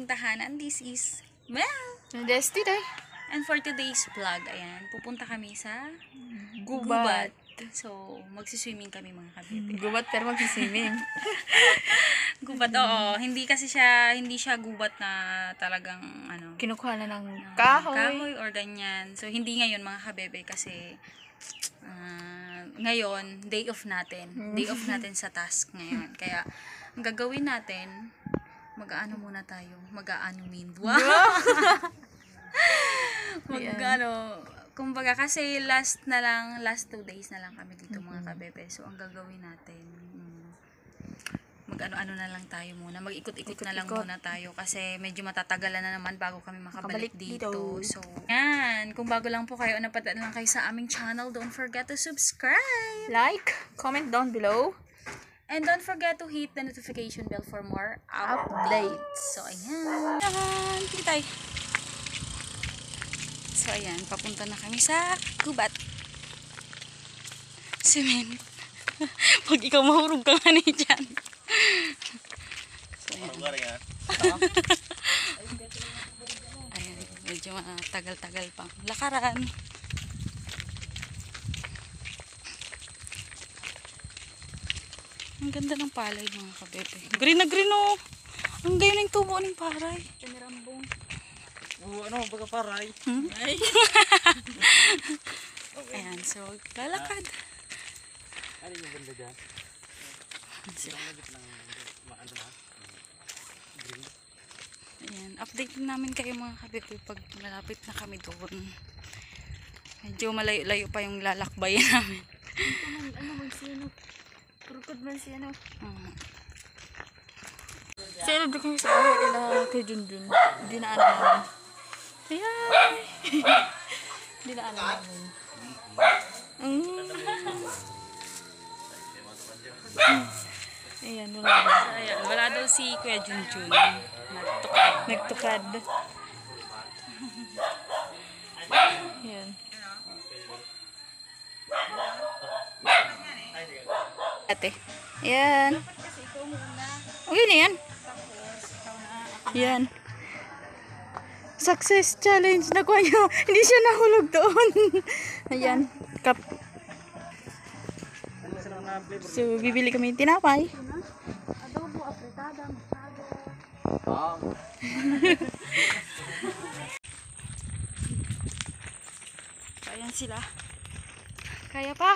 aking tahanan. This is Mel. Desti day. And for today's vlog, ayan, pupunta kami sa Gubat. So, magsiswimming kami mga kabebe. Gubat pero magsiswimming. Gubat, oo. Hindi siya gubat na talagang, Kinukuha na ng kahoy. or ganyan. So, hindi ngayon mga kabebe kasi, ngayon, day off natin. Day off natin sa task ngayon. Kaya, ang gagawin natin, mag-aano muna tayo. Mag-aano mean. Wow! Kumbaga kasi last 2 days na lang kami dito mga kabebe. So, ang gagawin natin, mag-ano na lang tayo muna. Mag-ikot-ikot na lang muna tayo kasi medyo matatagalan na naman bago kami makabalik dito. So, yan. Kung bago lang po kayo, napadaan lang kayo sa aming channel, don't forget to subscribe. Like, comment down below. And don't forget to hit the notification bell for more updates. So, ayan. Ayan, kitay. So, ayan, papunta na kami sa Gubat. Simen. Pag ikaw mahurog ka nga na dyan. So, ayan. Ayan, medyo tagal-tagal pang lakaran. Ang ganda ng palay mga kabebe. Green na green oh. Ang gayon ng tubo ng palay. Pinirambong. Baga paray. Ay. Ayan, so lalakad. Ano yung ganda dyan? Ayan, update namin kayo mga kabebe pag malapit na kami doon. Medyo malayo-layo pa yung lalakbayin namin. Turkod man siya, no? Sino doon kami sa amin nila kay Junjun. Dinaanan namin. Ayan. Dinaanan namin. Ayan, wala daw. Ayan, wala daw si Kuya Junjun. Nagtukad. Ayan. Ate. Ayan. Okay na yan. Yan. Success challenge. Nakuha nyo. Hindi siya nahulog doon. Ayan. Cup. So, bibili kami ng tinapay. Adobo, apretada, masado. Ayan sila. Kaya pa.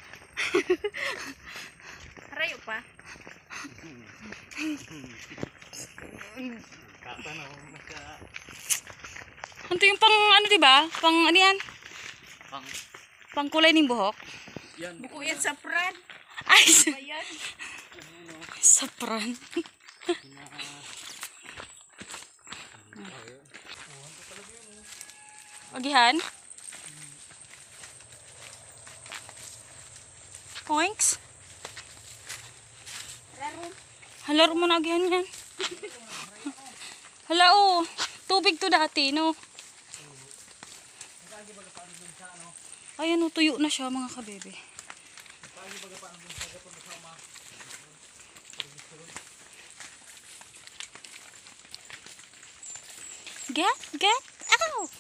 Rayo pa. Ito yung pang diba? Pang ano yan? Pang kulay ng buhok. Buko yan sa pran. Ay! Sa pran. Agihan? Points? Halaro mo na agihan yan. Hala oh, tubig to dati, no? Ayan oh, tuyo na siya mga kabebe. Get out!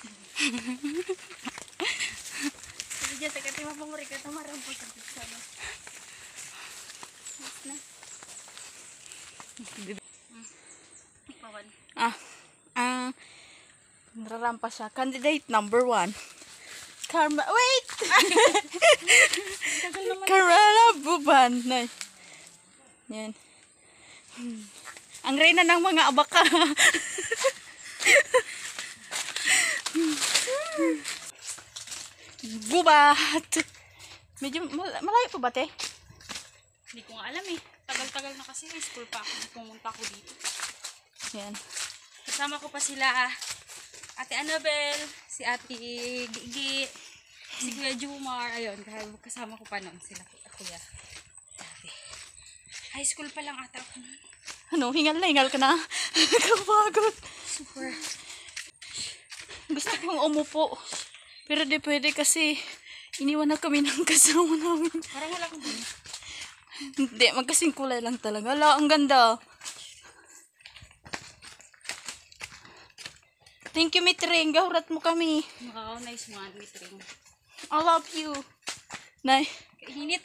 Jadi jasa kati mapamuri ka tamarang po sa sana. Nararampa siya. Candidate number 1. Wait! Carmela Buban. Yan. Ang reyna ng mga abaka. Gubat! Medyo malayo pa ba, te? Hindi ko nga alam eh. Tagal-tagal na kasi. School pa ako. Pumunta ako dito. Yan. Kasama ko pa sila Ate Annabel, si Ate Gigi, si Kuya Jumar. Ayun, kasama ko pa noon sila Kuya. Ate. High school pa lang ata ako noon. Ano, hingal na hingal ka na. Kapagod. Super. Gusto kong umupo. Pero di pwede kasi iniwan na kami ng kasama namin. Parang wala kang dun. Hindi, magkasing kulay lang talaga. Ala, ang ganda. Thank you, Mitring. Gahurat mo kami. Nakaka-nice man, Mitring. I love you. Nay. Kainit.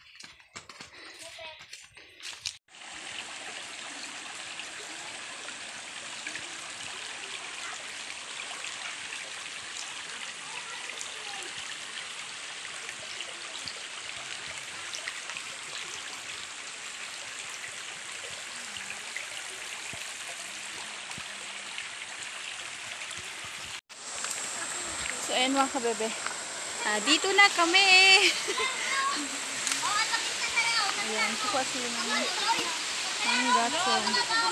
So, ayan mga kabebe. Dito na kami. Ayan, kukuha sila ng gatson.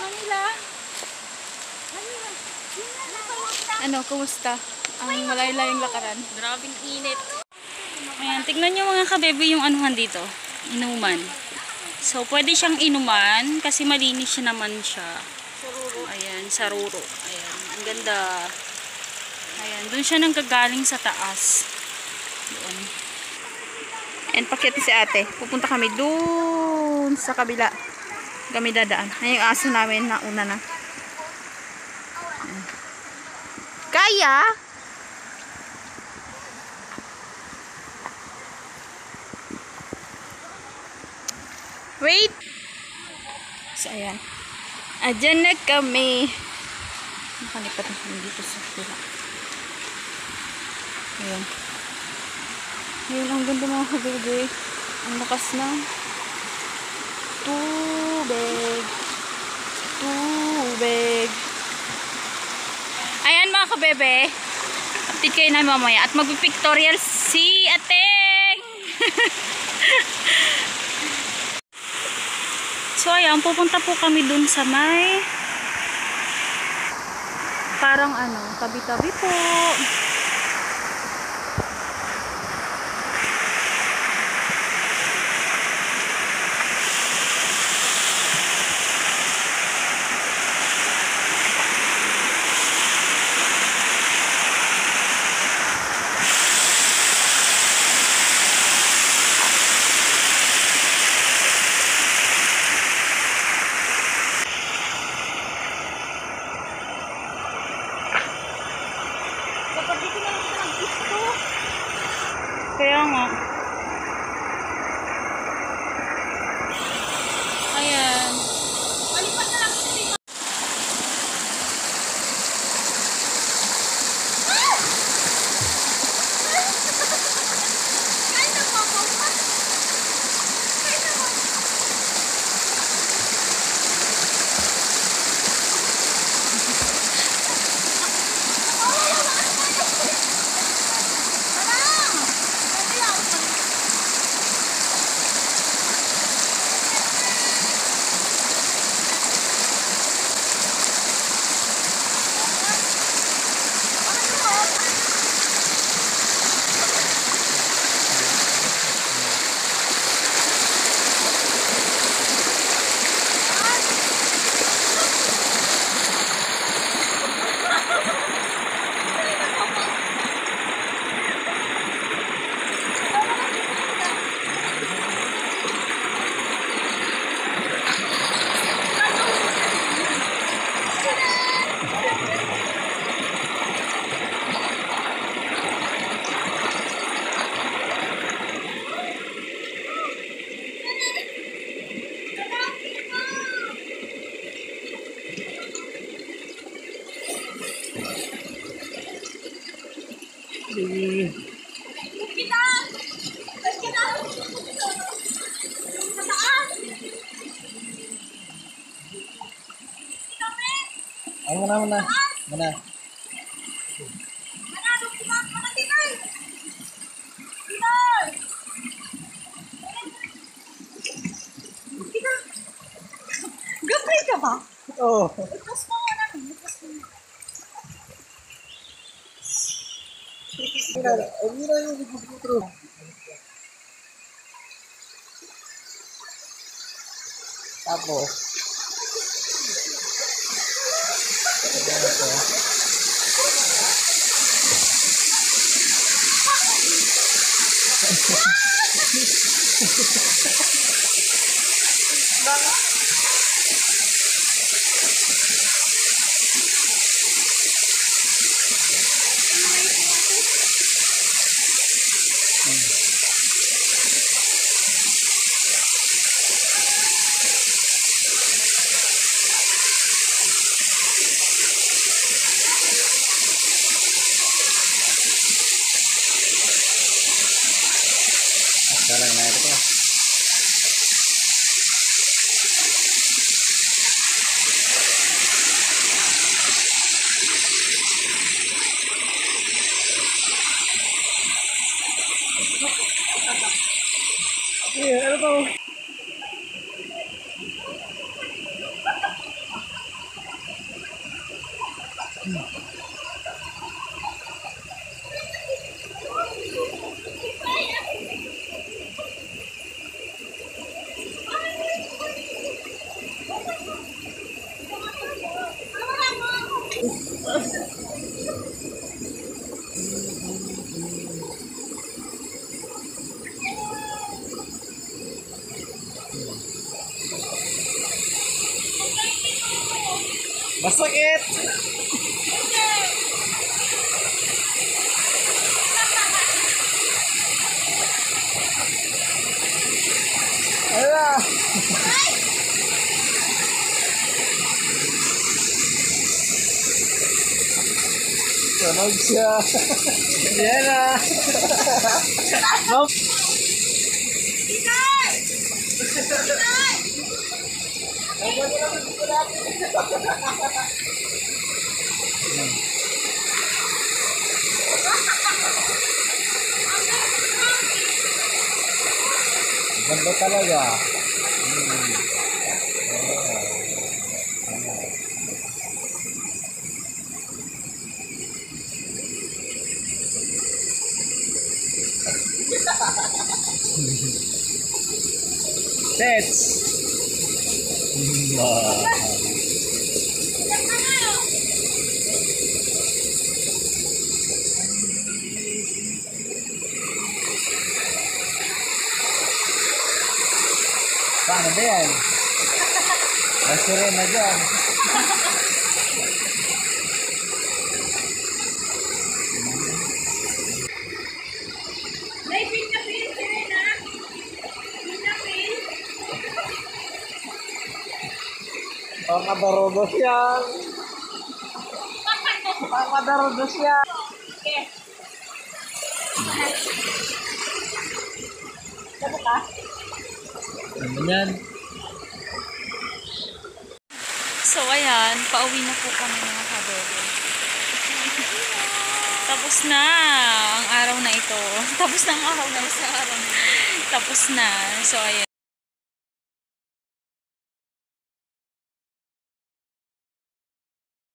Ano, kumusta? Ang malay-layang lakaran. Grabing init. Ayan, tignan nyo mga kabebe yung anuhan dito. Inuman. So, pwede siyang inuman kasi malinis siya naman siya. Ayan, saruro. Ayan, ang ganda. Ayan, dun siya nang gagaling sa taas. Doon. And pakyat si ate. Pupunta kami doon sa kabila. Kami dadaan. Ay, yung aso namin na una na. Kaya? Wait! So, ayan. Adyan na kami. Nakalipat na kami dito sa kabila. Ayan. Ayan, ang ganda mga kabebe. Ang lakas ng tubig. Tubig. Ayan mga kabebe. Update kayo na mamaya. At mag-pictorial si Ateng. So, ayan, pupunta po kami dun sa may parang ano, tabi-tabi po. Kaya nga. Ayan. Ay, muna. Gapay ka ba? Oo. Ipas mo nga natin. Mira yung video. Tapos. Ano to? Masakit! Ala! Tunog siya. Yan na. Nope. Ganda talaga. Pets. Paano ba yan? May sirena dyan. May pinapil, Serena. Pinapil. Mga darugos yan. Mga darugos yan. Okay. Ano yan? So, ayan. Pauwi na po kami mga kadogo. Tapos na ang araw na ito. Tapos na ang araw na ito. Tapos na. So, ayan.